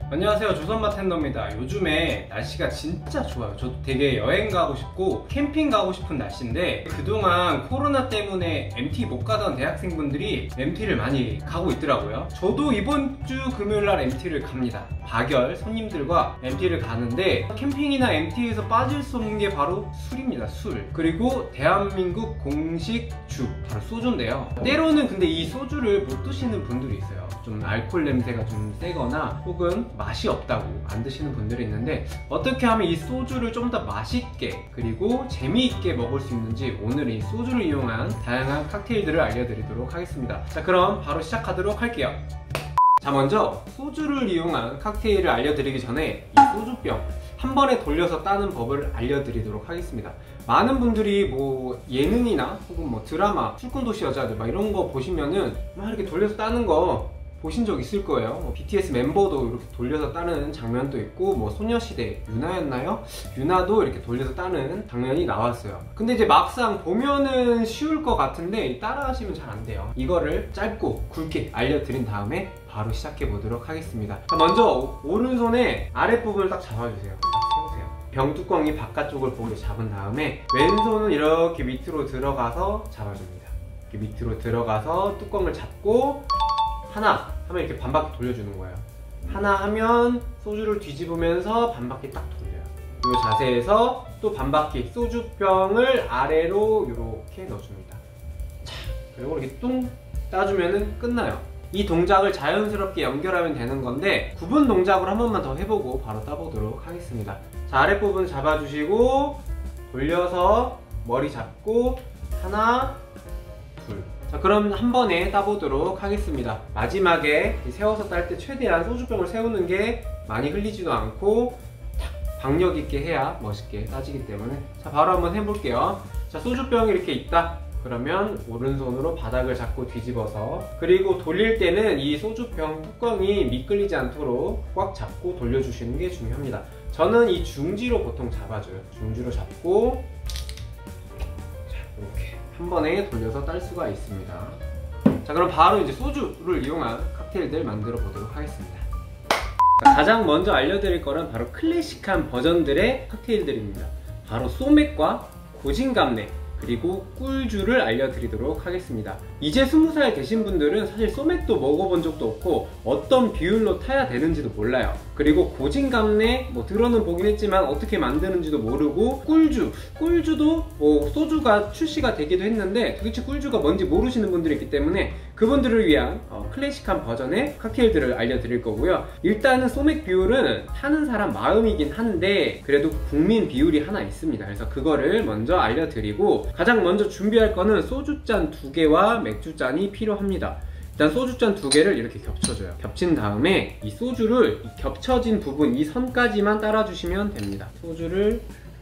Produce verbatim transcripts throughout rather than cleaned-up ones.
안녕하세요, 조선바텐더입니다. 요즘에 날씨가 진짜 좋아요. 저도 되게 여행 가고 싶고 캠핑 가고 싶은 날씨인데, 그동안 코로나 때문에 엠티 못 가던 대학생분들이 엠티를 많이 가고 있더라고요. 저도 이번 주 금요일날 엠티를 갑니다. 박열 손님들과 엠티를 가는데, 캠핑이나 엠티에서 빠질 수 없는 게 바로 술입니다. 술. 그리고 대한민국 공식 주, 바로 소주인데요. 때로는 근데 이 소주를 못 드시는 분들이 있어요. 좀 알코올 냄새가 좀 세거나 혹은 맛이 없다고 안 드시는 분들이 있는데, 어떻게 하면 이 소주를 좀 더 맛있게 그리고 재미있게 먹을 수 있는지 오늘 이 소주를 이용한 다양한 칵테일들을 알려드리도록 하겠습니다. 자, 그럼 바로 시작하도록 할게요. 자, 먼저 소주를 이용한 칵테일을 알려드리기 전에 이 소주병 한 번에 돌려서 따는 법을 알려드리도록 하겠습니다. 많은 분들이 뭐 예능이나 혹은 뭐 드라마, 술꾼도시 여자들 막 이런 거 보시면은 막 이렇게 돌려서 따는 거 보신 적 있을 거예요. 뭐 비티에스 멤버도 이렇게 돌려서 따는 장면도 있고, 뭐 소녀시대 유나였나요? 유나도 이렇게 돌려서 따는 장면이 나왔어요. 근데 이제 막상 보면은 쉬울 것 같은데 따라 하시면 잘 안 돼요. 이거를 짧고 굵게 알려드린 다음에 바로 시작해 보도록 하겠습니다. 자, 먼저 오른손에 아랫부분을 딱 잡아주세요. 딱 세우세요. 병 뚜껑이 바깥쪽을 보게 잡은 다음에 왼손은 이렇게 밑으로 들어가서 잡아줍니다. 이렇게 밑으로 들어가서 뚜껑을 잡고 하나 하면 이렇게 반바퀴 돌려주는 거예요. 하나 하면 소주를 뒤집으면서 반바퀴 딱 돌려요. 이 자세에서 또 반바퀴 소주병을 아래로 이렇게 넣어줍니다. 자, 그리고 이렇게 뚱 따주면은 끝나요. 이 동작을 자연스럽게 연결하면 되는 건데, 구분 동작으로 한 번만 더 해보고 바로 따보도록 하겠습니다. 자, 아랫부분 잡아주시고 돌려서 머리 잡고 하나 둘. 자, 그럼 한 번에 따보도록 하겠습니다. 마지막에 세워서 딸 때 최대한 소주병을 세우는 게 많이 흘리지도 않고 탁 박력 있게 해야 멋있게 따지기 때문에, 자, 바로 한번 해볼게요. 자, 소주병이 이렇게 있다. 그러면 오른손으로 바닥을 잡고 뒤집어서, 그리고 돌릴 때는 이 소주병 뚜껑이 미끌리지 않도록 꽉 잡고 돌려주시는 게 중요합니다. 저는 이 중지로 보통 잡아줘요. 중지로 잡고 자, 이렇게 한 번에 돌려서 딸 수가 있습니다. 자, 그럼 바로 이제 소주를 이용한 칵테일들 만들어 보도록 하겠습니다. 자, 가장 먼저 알려드릴 거는 바로 클래식한 버전들의 칵테일들입니다. 바로 소맥과 고진감래 그리고 꿀주를 알려드리도록 하겠습니다. 이제 스무 살 되신 분들은 사실 소맥도 먹어본 적도 없고 어떤 비율로 타야 되는지도 몰라요. 그리고 고진감래 뭐 들어는 보긴 했지만 어떻게 만드는지도 모르고, 꿀주, 꿀주도 뭐 소주가 출시가 되기도 했는데 도대체 꿀주가 뭔지 모르시는 분들이 있기 때문에 그분들을 위한 어, 클래식한 버전의 칵테일들을 알려드릴 거고요. 일단은 소맥 비율은 타는 사람 마음이긴 한데 그래도 국민 비율이 하나 있습니다. 그래서 그거를 먼저 알려드리고, 가장 먼저 준비할 거는 소주잔 두 개와 맥주잔이 필요합니다. 일단 소주잔 두 개를 이렇게 겹쳐줘요. 겹친 다음에 이 소주를 이 겹쳐진 부분, 이 선까지만 따라주시면 됩니다. 소주를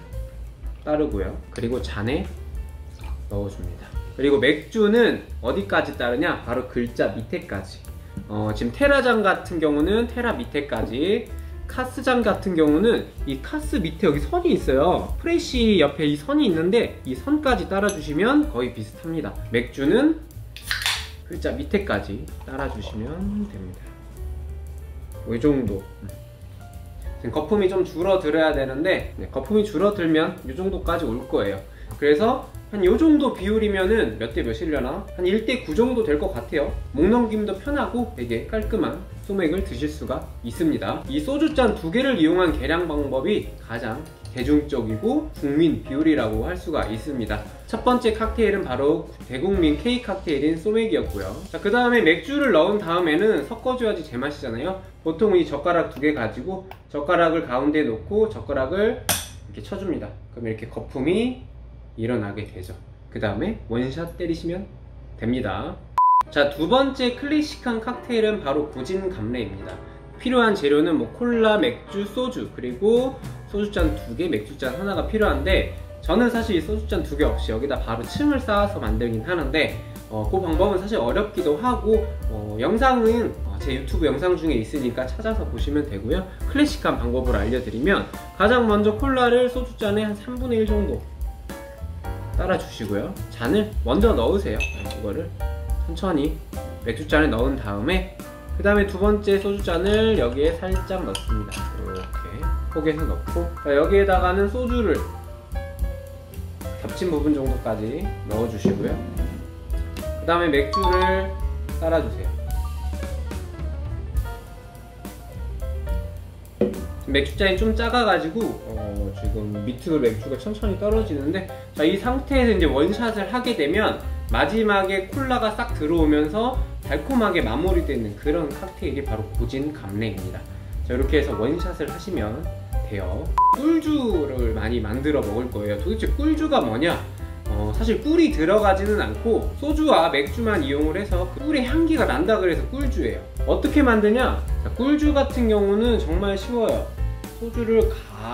따르고요. 그리고 잔에 넣어줍니다. 그리고 맥주는 어디까지 따르냐? 바로 글자 밑에까지. 어, 지금 테라잔 같은 경우는 테라 밑에까지, 카스잔 같은 경우는 이 카스 밑에 여기 선이 있어요. 프레쉬 옆에 이 선이 있는데 이 선까지 따라주시면 거의 비슷합니다. 맥주는 글자 밑에까지 따라주시면 됩니다. 이 정도. 지금 거품이 좀 줄어들어야 되는데, 네, 거품이 줄어들면 이 정도까지 올 거예요. 그래서 한 이 정도 비율이면은 몇 대 몇이려나? 한 일 대 구 정도 될 것 같아요. 목 넘김도 편하고 되게 깔끔한 소맥을 드실 수가 있습니다. 이 소주잔 두 개를 이용한 계량 방법이 가장 대중적이고 국민 비율이라고 할 수가 있습니다. 첫 번째 칵테일은 바로 대국민 K 칵테일인 소맥이었고요. 자, 그 다음에 맥주를 넣은 다음에는 섞어줘야지 제맛이잖아요. 보통 이 젓가락 두 개 가지고 젓가락을 가운데에 놓고 젓가락을 이렇게 쳐줍니다. 그럼 이렇게 거품이 일어나게 되죠. 그 다음에 원샷 때리시면 됩니다. 자, 두 번째 클래식한 칵테일은 바로 고진감래입니다. 필요한 재료는 뭐 콜라, 맥주, 소주, 그리고 소주잔 두 개, 맥주잔 하나가 필요한데, 저는 사실 이 소주잔 두 개 없이 여기다 바로 층을 쌓아서 만들긴 하는데 어, 그 방법은 사실 어렵기도 하고, 어, 영상은 제 유튜브 영상 중에 있으니까 찾아서 보시면 되고요. 클래식한 방법을 알려드리면, 가장 먼저 콜라를 소주잔에 한 삼분의 일 정도 따라주시고요. 잔을 먼저 넣으세요. 이거를 천천히 맥주잔에 넣은 다음에 그 다음에 두 번째 소주잔을 여기에 살짝 넣습니다. 이렇게 포개서 넣고, 자, 여기에다가는 소주를 겹친 부분 정도까지 넣어주시고요. 그 다음에 맥주를 따라주세요. 맥주잔이 좀 작아가지고 어, 지금 밑으로 맥주가 천천히 떨어지는데, 자, 이 상태에서 이제 원샷을 하게 되면 마지막에 콜라가 싹 들어오면서 달콤하게 마무리되는 그런 칵테일이 바로 고진 감래입니다. 자, 이렇게 해서 원샷을 하시면 돼요. 꿀주를 많이 만들어 먹을 거예요. 도대체 꿀주가 뭐냐? 어, 사실 꿀이 들어가지는 않고 소주와 맥주만 이용을 해서 꿀의 향기가 난다 그래서 꿀주예요. 어떻게 만드냐? 자, 꿀주 같은 경우는 정말 쉬워요. 소주를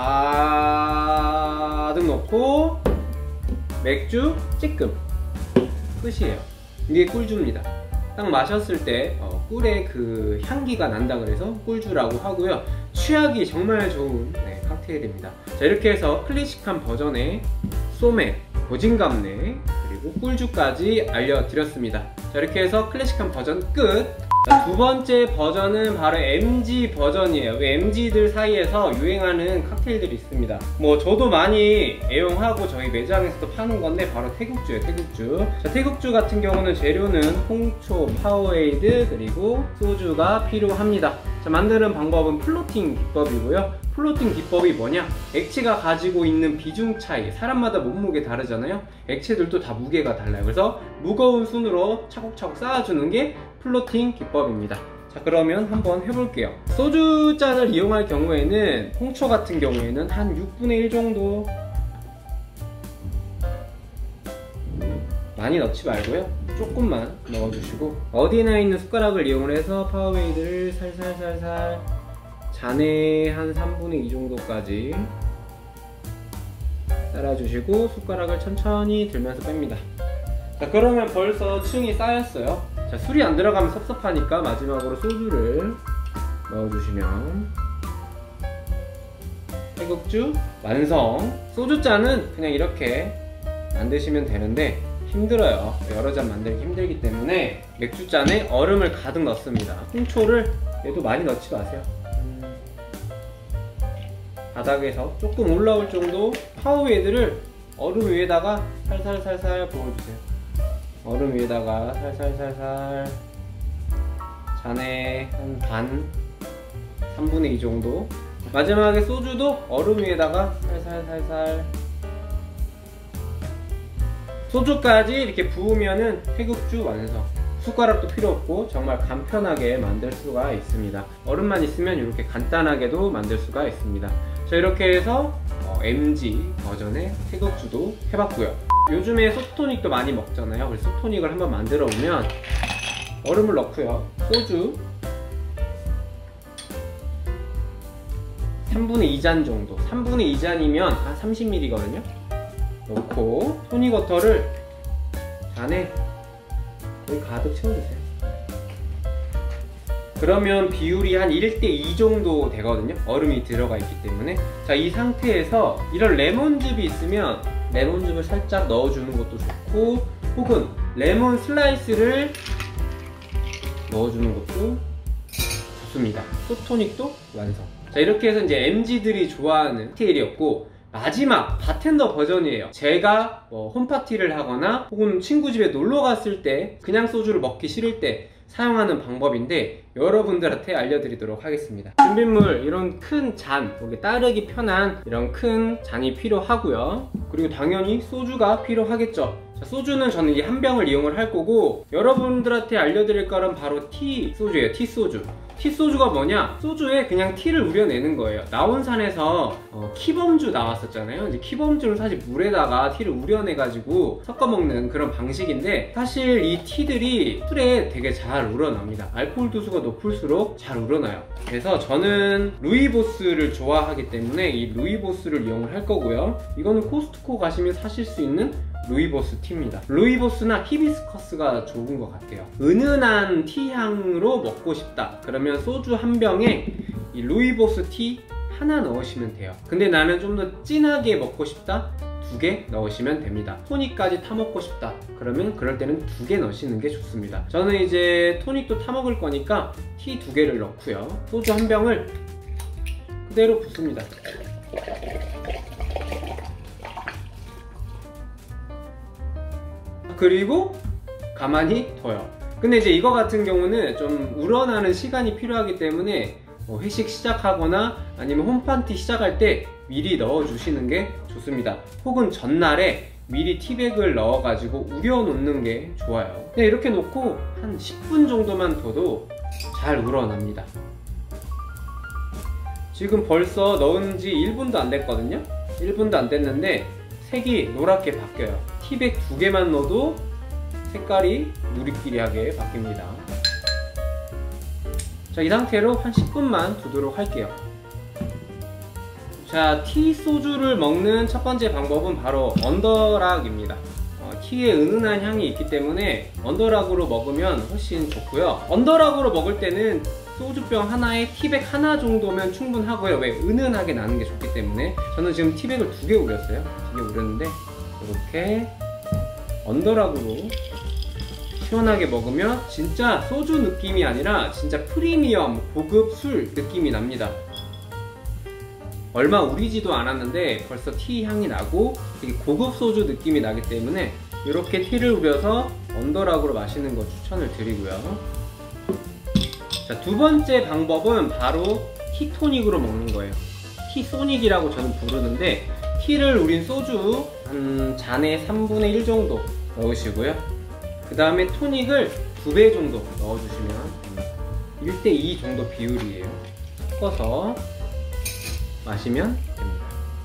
가득 넣고 맥주 찔끔, 끝이에요. 이게 꿀주입니다. 딱 마셨을 때 어, 꿀의 그 향기가 난다 그래서 꿀주라고 하고요. 취하기 정말 좋은 네, 칵테일입니다. 자, 이렇게 해서 클래식한 버전의 소맥, 고진감래, 그리고 꿀주까지 알려드렸습니다. 자, 이렇게 해서 클래식한 버전 끝! 자, 두 번째 버전은 바로 엠지 버전이에요. 엠지들 사이에서 유행하는 칵테일들이 있습니다. 뭐 저도 많이 애용하고 저희 매장에서도 파는 건데 바로 태국주예요. 태국주. 자, 태국주 같은 경우는 재료는 홍초, 파워에이드, 그리고 소주가 필요합니다. 자, 만드는 방법은 플로팅 기법이고요. 플로팅 기법이 뭐냐? 액체가 가지고 있는 비중 차이, 사람마다 몸무게 다르잖아요. 액체들도 다 무게가 달라요. 그래서 무거운 순으로 차곡차곡 쌓아주는 게 플로팅 기법입니다. 자, 그러면 한번 해볼게요. 소주잔을 이용할 경우에는 홍초 같은 경우에는 한 육분의 일 정도, 많이 넣지 말고요. 조금만 넣어주시고, 어디나 있는 숟가락을 이용을 해서 파워웨이드를 살살살살 잔에 한 삼분의 이 정도까지 따라주시고 숟가락을 천천히 들면서 뺍니다. 자, 그러면 벌써 층이 쌓였어요. 자, 술이 안 들어가면 섭섭하니까 마지막으로 소주를 넣어주시면 태국주 완성! 소주잔은 그냥 이렇게 만드시면 되는데 힘들어요. 여러 잔 만들기 힘들기 때문에 맥주잔에 얼음을 가득 넣습니다. 홍초를 얘도 많이 넣지 마세요. 바닥에서 조금 올라올 정도 파워웨이드를 얼음 위에다가 살살살살 부어주세요. 얼음 위에다가 살살살살 잔에 한 반, 삼분의 이 정도. 마지막에 소주도 얼음 위에다가 살살살살. 소주까지 이렇게 부으면은 태국주 완성. 숟가락도 필요 없고 정말 간편하게 만들 수가 있습니다. 얼음만 있으면 이렇게 간단하게도 만들 수가 있습니다. 자, 이렇게 해서 어, 엠지 버전의 태국주도 해봤고요. 요즘에 소토닉도 많이 먹잖아요. 그래서 소토닉을 한번 만들어 보면 얼음을 넣고요. 소주 삼분의 이 잔 정도, 삼분의 이 잔이면 한 삼십 밀리리터거든요 넣고 토닉워터를 잔에 거의 가득 채워주세요. 그러면 비율이 한 일 대 이 정도 되거든요. 얼음이 들어가 있기 때문에. 자, 이 상태에서 이런 레몬즙이 있으면 레몬즙을 살짝 넣어주는 것도 좋고, 혹은 레몬 슬라이스를 넣어주는 것도 좋습니다. 소토닉도 완성. 자, 이렇게 해서 이제 엠지들이 좋아하는 칵테일이었고, 마지막 바텐더 버전이에요. 제가 뭐 홈파티를 하거나 혹은 친구 집에 놀러 갔을 때 그냥 소주를 먹기 싫을 때 사용하는 방법인데 여러분들한테 알려드리도록 하겠습니다. 준비물, 이런 큰 잔, 여기 따르기 편한 이런 큰 잔이 필요하고요. 그리고 당연히 소주가 필요하겠죠. 자, 소주는 저는 이 한 병을 이용을 할 거고, 여러분들한테 알려드릴 거는 바로 티 소주예요. 티 소주. 티 소주가 뭐냐? 소주에 그냥 티를 우려내는 거예요. 나온산에서 어, 키범주 나왔었잖아요. 이제 키범주는 사실 물에다가 티를 우려내가지고 섞어먹는 그런 방식인데, 사실 이 티들이 술에 되게 잘 우러납니다. 알코올 도수가 높을수록 잘 우러나요. 그래서 저는 루이보스를 좋아하기 때문에 이 루이보스를 이용을 할 거고요. 이거는 코스트코 가시면 사실 수 있는 루이보스 티입니다. 루이보스나 히비스커스가 좋은 것 같아요. 은은한 티향으로 먹고 싶다 그러면 소주 한 병에 이 루이보스 티 하나 넣으시면 돼요. 근데 나는 좀 더 진하게 먹고 싶다, 두 개 넣으시면 됩니다. 토닉까지 타먹고 싶다 그러면 그럴 때는 두 개 넣으시는 게 좋습니다. 저는 이제 토닉도 타먹을 거니까 티 두 개를 넣고요. 소주 한 병을 그대로 붓습니다. 그리고 가만히 둬요. 근데 이제 이거 같은 경우는 좀 우러나는 시간이 필요하기 때문에 뭐 회식 시작하거나 아니면 홈파티 시작할 때 미리 넣어 주시는 게 좋습니다. 혹은 전날에 미리 티백을 넣어 가지고 우려 놓는 게 좋아요. 그냥 이렇게 놓고 한 십 분 정도만 둬도 잘 우러납니다. 지금 벌써 넣은 지 일 분도 안 됐거든요. 일 분도 안 됐는데 색이 노랗게 바뀌어요. 티백 두 개만 넣어도 색깔이 누리끼리하게 바뀝니다. 자, 이 상태로 한 십 분만 두도록 할게요. 자, 티 소주를 먹는 첫 번째 방법은 바로 언더락입니다. 어, 티에 은은한 향이 있기 때문에 언더락으로 먹으면 훨씬 좋고요. 언더락으로 먹을 때는 소주병 하나에 티백 하나 정도면 충분하고요. 왜? 은은하게 나는 게 좋기 때문에. 저는 지금 티백을 두 개 우렸어요. 두 개 우렸는데 이렇게 언더락으로 시원하게 먹으면 진짜 소주 느낌이 아니라 진짜 프리미엄 고급 술 느낌이 납니다. 얼마 우리지도 않았는데 벌써 티 향이 나고 되게 고급 소주 느낌이 나기 때문에 이렇게 티를 우려서 언더락으로 마시는 거 추천을 드리고요. 자, 두 번째 방법은 바로 티토닉으로 먹는 거예요. 티소닉이라고 저는 부르는데 티를 우린 소주 한 잔에 삼분의 일 정도 넣으시고요. 그 다음에 토닉을 두 배 정도 넣어주시면 일 대 이 정도 비율이에요. 섞어서 마시면 됩니다.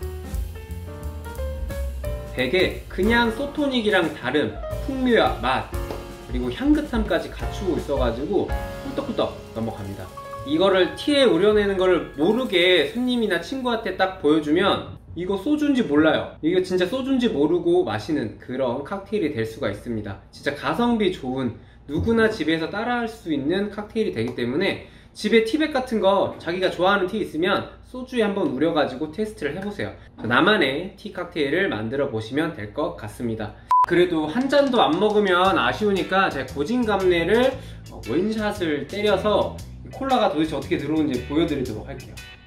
되게 그냥 소토닉이랑 다른 풍미와 맛 그리고 향긋함까지 갖추고 있어가지고 꿀떡꿀떡 넘어갑니다. 이거를 티에 우려내는 걸 모르게 손님이나 친구한테 딱 보여주면 이거 소주인지 몰라요. 이거 진짜 소주인지 모르고 마시는 그런 칵테일이 될 수가 있습니다. 진짜 가성비 좋은 누구나 집에서 따라할 수 있는 칵테일이 되기 때문에 집에 티백 같은 거 자기가 좋아하는 티 있으면 소주에 한번 우려가지고 테스트를 해보세요. 나만의 티 칵테일을 만들어 보시면 될 것 같습니다. 그래도 한 잔도 안 먹으면 아쉬우니까 제가 고진감래를 원샷을 때려서 콜라가 도대체 어떻게 들어오는지 보여드리도록 할게요.